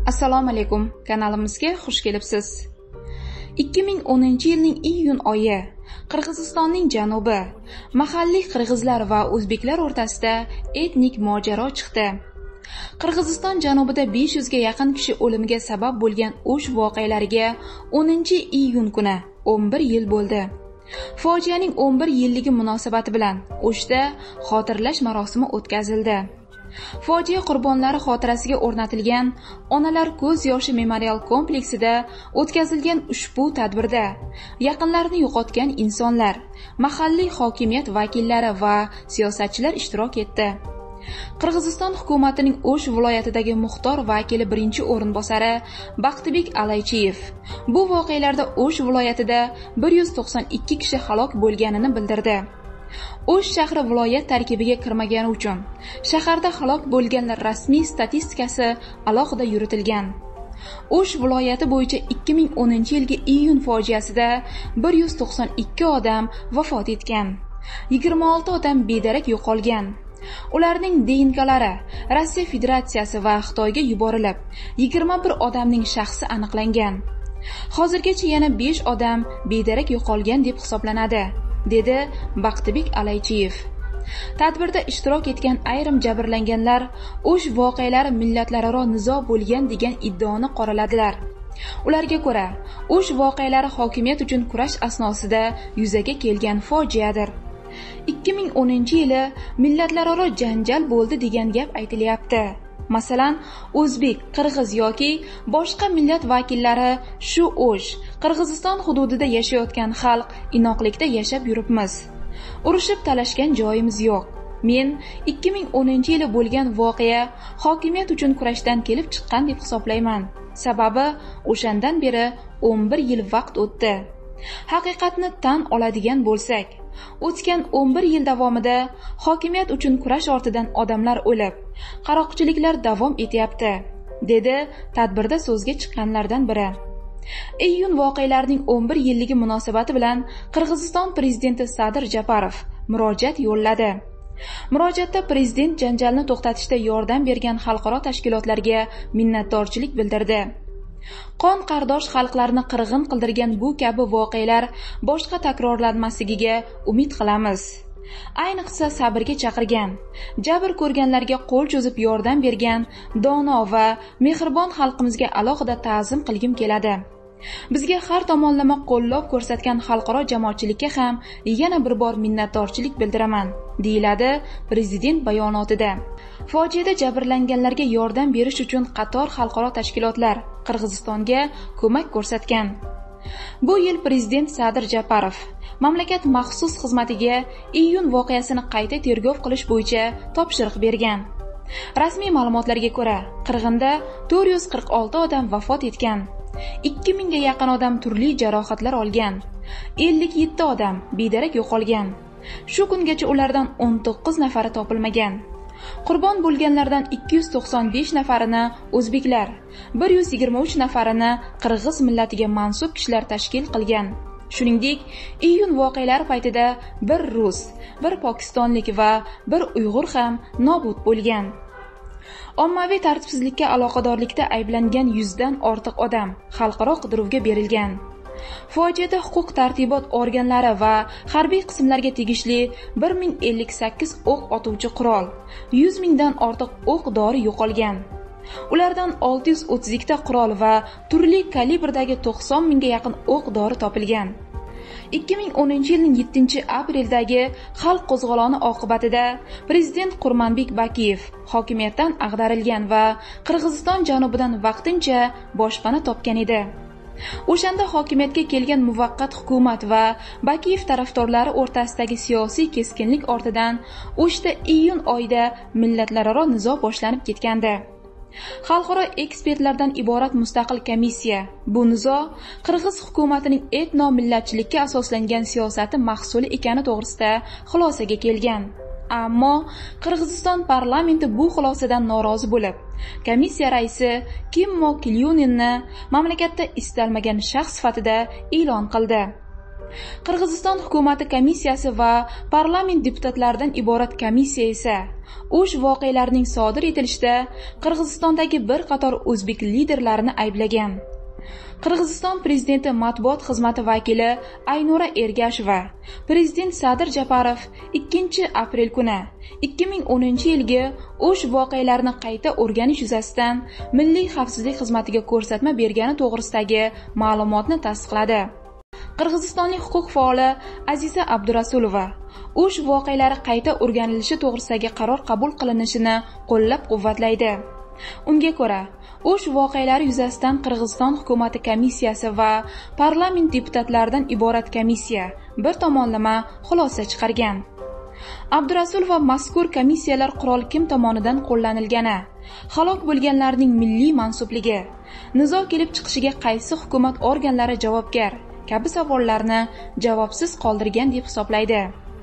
Assalomu alaykum, kanalimizga xush kelibsiz. 2010-yilning iyun oyi Qirg'izistonning janubi, mahalliy qirg'izlar va o'zbeklar o'rtasida etnik mojaro chiqdi. Qirg'iziston janubida 500 ga yaqin kishi o'limiga sabab bo'lgan o'sh voqealariga 10-iyun kuni 11 yil bo'ldi. Fojianing 11 yilligi munosabati bilan O'shda xotirlash marosimi o'tkazildi. Fojia qurbonlari xotirasiga o'rnatilgan Onalar ko'z yoshi memorial kompleksida o'tkazilgan ushbu tadbirda yaqinlarini yo'qotgan insonlar, mahalliy hokimiyat vakillari va siyosatchilar ishtirok etdi. Qirg'iziston hukumatining O'sh viloyatidagi muxtor vakili birinchi o'rinbosari Baxtibek Alaychiyev bu voqealarda O'sh viloyatida 192 kishi halok bo'lganini bildirdi. O'sh shahri viloyat tarkibiga kirmagani uchun shaharda halok bo'lganlar rasmiy statistikasi alohida yuritilgan. O'sh viloyati bo'yicha 2010-yilgi iyun fojiasida 192 odam vafot etgan, 26 odam bedarak yo'qolgan. Ularning DNKlari Rossiya Federatsiyasi va Xitoyga yuborilib, 21 odamning shaxsi aniqlangan. Hozirgacha yana 5 odam bedarak yo'qolgan deb hisoblanadi, dedi Baxtibek Alaychiyev. Tadbirda ishtirok etgan ayrim jabrlanganlar O'sh voqealari millatlararo nizo bo'lgan degan iddaoni qoraladilar. Ularga ko'ra, O'sh voqealari hokimiyat uchun kurash asnosida yuzaga kelgan fojiadir. 2010-yili millatlararo janjal bo'ldi degan gap aytilyapti. Masalan, o'zbek, qirg'iz yoki boshqa millat vakillari shu O'sh, Qirg'iziston hududida yashayotgan xalq inoqlikda yashab yuribmiz. Urushib talashgan joyimiz yo'q. Men 2010-yili bo'lgan voqea hokimiyat uchun kurashdan kelib chiqqan deb hisoblayman. Sababi o'shandan beri 11 yil vaqt o'tdi. Haqiqatni tan oladigan bo'lsak, o'tgan 11 yil davomida hokimiyat uchun kurash ortidan odamlar o'lib, qaroqchiliklar davom etyapti, dedi tadbirda so'zga chiqqanlardan biri. Iyun voqealarining 11 yilligi munosabati bilan Qirg'iziston prezidenti Sadir Japarov murojaat yo'lladi. Murojaatda prezident janjalni to'xtatishda yordam bergan xalqaro tashkilotlarga minnatdorchilik bildirdi. Qon qardosh xalqlarni qirg'in qildirgan bu kabi voqealar boshqa takrorlanmasligiga umid qilamiz. Ayniqsa sabrga chaqirgan, jabr ko'rganlarga qo'l cho'zib yordam bergan dono va mehribon xalqimizga alohida ta'zim qilgim keladi. Bizga har tomonlama qo'llab ko'rsatgan xalqaro jamoatchilikka ham yana bir bor minnatdorchilik bildiraman, deyiladi prezident bayonotida. Fojiada jabrlanganlarga yordam berish uchun qator xalqaro tashkilotlar Qirg'izistonga ko'mak ko'rsatgan. Bu yil prezident Sadir Japarov mamlakat maxsus xizmatiga iyun voqeasini qayta tergov qilish bo'yicha topshiriq bergan. Rasmiy ma'lumotlarga ko'ra, qirg'inda 446 odam vafot etgan, 2000 ga yaqin odam turli jarohatlar olgan, 57 odam bedarak yo'qolgan. Shu kungacha ulardan 19 nafari topilmagan. Qurbon bo'lganlardan 295 nafarini o'zbeklar, 123 nafarini qirg'iz millatiga mansub kishilar tashkil qilgan. Shuningdek, iyun voqealari paytida bir rus, bir pokistonlik va bir uyg'ur ham nobud bo'lgan. Ommaviy tartibsizlikka aloqadorlikda ayblangan 100 dan ortiq odam xalqaro qidiruvga berilgan. Fojiada huquq tartibot organlari va harbiy qismlarga tegishli 1058 o'q otuvchi qurol, 100 mingdan ortiq o'q dori yo'qolgan. Ulardan 632 ta qurol va turli kalibrdagi 90 mingga yaqin o'q dori topilgan. 2010-yilning 7-apreldagi xalq qo'zg'oloni oqibatida prezident Qurmanbek Bakiyev hokimiyatdan ag'darilgan va Qirg'iziston janubidan vaqtincha boshpana topgan edi. O'shanda hokimiyatga kelgan muvaqqat hukumat va Bakiyev tarafdorlari o'rtasidagi siyosiy keskinlik ortidan O'shda iyun oyida millatlararo nizo boshlanib ketgandi. Xalqaro ekspertlardan iborat mustaqil komissiya bu nizo Qirg'iz hukumatining etno-millatchilikka asoslangan siyosati mahsuli ekani to'g'risida xulosaga kelgan. Ammo Qirg'iziston parlamenti bu xulosadan norozi bo'lib, komissiya raisi Kimmo Kilyuninni mamlakatda istalmagan shaxs sifatida e'lon qildi. Qirg'iziston hukumati komissiyasi va parlament deputatlaridan iborat komissiya esa o'sh voqealarning sodir etilishida Qirg'izistondagi bir qator o'zbek liderlarini ayblagan. Qirg'iziston prezidenti matbuot xizmati vakili Aynura Ergasheva prezident Sadir Japarov 2 aprel kuni 2010-yilgi o'sh voqealarini qayta o'rganish yuzasidan Milliy xavfsizlik xizmatiga ko'rsatma bergani to'g'risidagi ma'lumotni tasdiqladi. Qirg'izistonlik huquq faoli Aziza Abdurasulova o'sh voqealari qayta o'rganilishi to'g'risidagi qaror qabul qilinishini qo'llab-quvvatlaydi. Unga ko'ra, o'sh voqealari yuzasidan Qirg'iziston hukumati komissiyasi va parlament deputatlaridan iborat komissiya bir tomonlama xulosa chiqargan. Abdurasulova mazkur komissiyalar qurol kim tomonidan qo'llanilgani, halok bo'lganlarning milliy mansubligi, nizo kelib chiqishiga qaysi hukumat organlari javobgar kabi savollarni javobsiz qoldirgan deb hisoblaydi.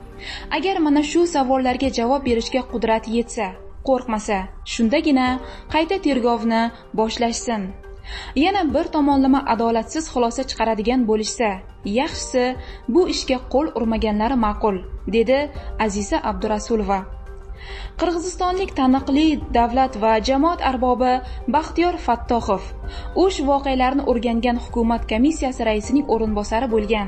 Agar mana shu savollarga javob berishga qudrat yetsa, qo'rqmasa, shundagina qayta tergovni boshlashsin. Yana bir tomonlama adolatsiz xulosa chiqaradigan bo'lishsa, yaxshisi bu ishga qo'l urmaganlari ma'qul, dedi Aziza Abdurasulova. Qirg'izistonlik taniqli davlat va jamoat arbobi Baxtiyor Fattoxov o'sh voqealarini o'rgangan hukumat komissiyasi raisining o'rinbosari bo'lgan.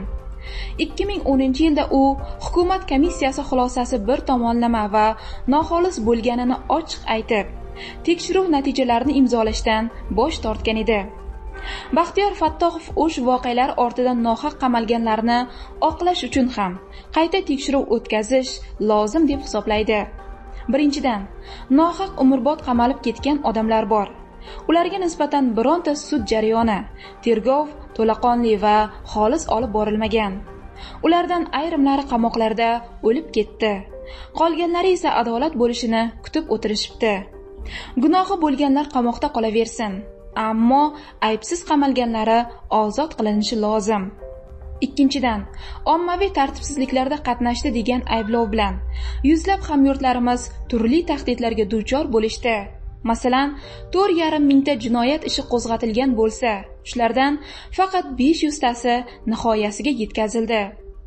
2010-yilda u hukumat komissiyasi xulosasi bir tomonlama va noxolis bo'lganini ochiq aytib, tekshiruv natijalarini imzolashdan bosh tortgan edi. Baxtiyor Fattoxov o'sh voqealar ortidan nohaq qamalganlarni oqlash uchun ham qayta tekshiruv o'tkazish lozim deb hisoblaydi. Birinchidan, nohaq umrbod qamalib ketgan odamlar bor. Ularga nisbatan bironta sud jarayoni, tergov to'laqonli va xolis olib borilmagan. Ulardan ayrimlari qamoqlarda o'lib ketdi. Qolganlari esa adolat bo'lishini kutib o'tirishibdi. Gunohi bo'lganlar qamoqda qolaversin, ammo aybsiz qamalganlari ozod qilinishi lozim. Ikkinchidan, ommaviy tartibsizliklarda qatnashdi degan ayblov bilan yuzlab hamyurtlarimiz turli tahdidlarga duchor bo'lishdi. Masalan, 4,5 mingta jinoyat ishi qo'zg'atilgan bo'lsa, shulardan faqat 500 tasi nihoyasiga yetkazildi.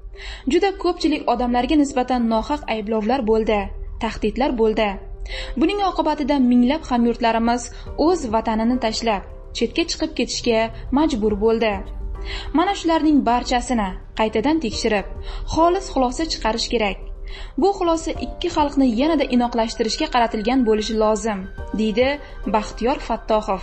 Juda ko'pchilik odamlarga nisbatan nohaq ayblovlar bo'ldi, tahdidlar bo'ldi. Buning oqibatida minglab hamyurtlarimiz o'z vatanini tashlab, chetga chiqib ketishga majbur bo'ldi. Mana shularning barchasini qaytadan tekshirib, xolis xulosa chiqarish kerak. Bu xulosa ikki xalqni yanada inoqlashtirishga qaratilgan bo'lishi lozim, deydi Baxtiyor Fattoxov.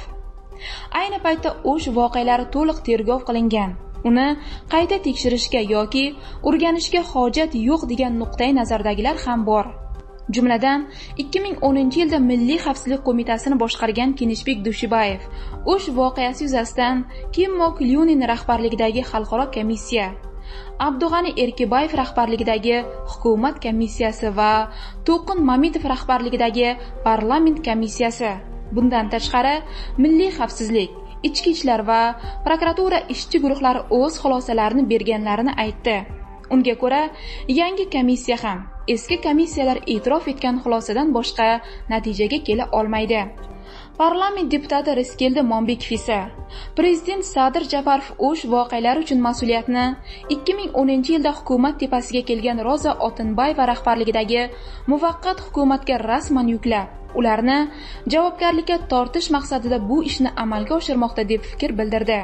Ayni paytda o'sh voqealari to'liq tergov qilingan. Uni qayta tekshirishga yoki o'rganishga hojat yo'q degan nuqtai nazardagilar ham bor. Jumladan, 2010-yilda Milliy xavfsizlik qo'mitasini boshqargan Kenishbek Dushibayev o'sh voqeasi yuzasidan Kimmo Klyunin rahbarligidagi xalqaro komissiya, Abdug'ani Erkibayev rahbarligidagi hukumat komissiyasi va To'qin Mamitov rahbarligidagi parlament komissiyasi, bundan tashqari Milliy xavfsizlik, ichki ishlar va prokuratura ishchi guruhlari o'z xulosalarini berganlarini aytdi. Unga ko'ra, yangi komissiya ham eski komissiyalar e'tirof etgan xulosadan boshqa natijaga kela olmaydi. Parlament deputati Riskeldi Monbekov esa prezident Sadir Japarov o'sh voqealari uchun mas'uliyatni 2010-yilda hukumat tepasiga kelgan Roza Otinbayeva rahbarligidagi muvaqqat hukumatga rasman yuklab, ularni javobgarlikka tortish maqsadida bu ishni amalga oshirmoqda deb fikr bildirdi.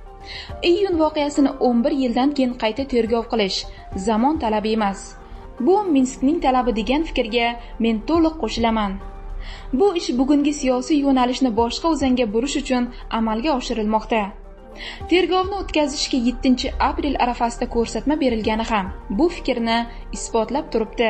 Iyun voqeasini 11 yildan keyin qayta tergov qilish zamon talabi emas. Bu Minskning talabi degan fikrga men to'liq qo'shilaman. Bu ish bugungi siyosiy yo'nalishni boshqa o'zanga burish uchun amalga oshirilmoqda. Tergovni o'tkazishga 7 aprel arafasida ko'rsatma berilgani ham bu fikrni isbotlab turibdi.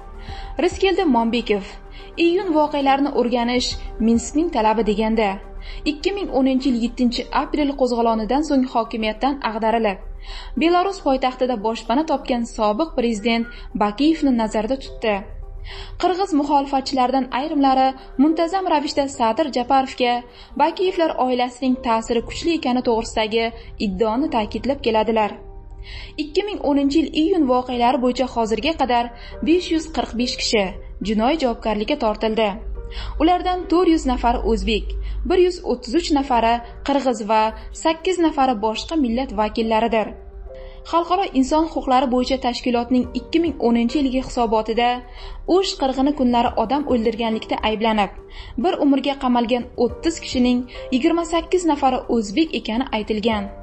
Riskeldi Monbekov iyun voqealarini o'rganish Minskning talabi deganda 2010-yil 7 aprel qo'zg'olonidan so'ng hokimiyatdan ag'darilib, Belarus poytaxtida boshpana topgan sobiq prezident Bakiyevni nazarda tutdi. Qirg'iz muxolifatchilaridan ayrimlari muntazam ravishda Sadir Japarovga Bakiyevlar oilasining ta'siri kuchli ekani to'g'risidagi iddaoni ta'kidlab keladilar. 2010-yil iyun voqealari bo'yicha hozirga qadar 545 kishi jinoiy javobgarlikka tortildi. Ulardan 400 nafari o'zbek, 133 nafari qirg'iz va 8 nafari boshqa millat vakillaridir. Xalqaro inson huquqlari bo'yicha tashkilotning 2010-yilgi hisobotida O'sh qirg'ini kunlari odam o'ldirganlikda ayblanib, bir umrga qamalgan 30 kishining 28 nafari o'zbek ekani aytilgan.